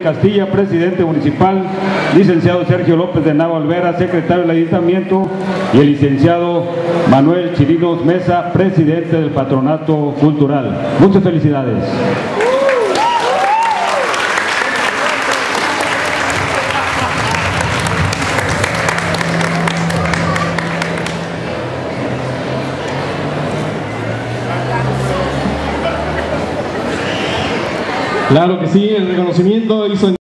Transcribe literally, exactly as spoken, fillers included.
Castilla, presidente municipal, licenciado Sergio López de Nava Olvera, secretario del ayuntamiento, y el licenciado Manuel Chirinos Mesa, presidente del patronato cultural. Muchas felicidades. Claro que sí, el reconocimiento hizo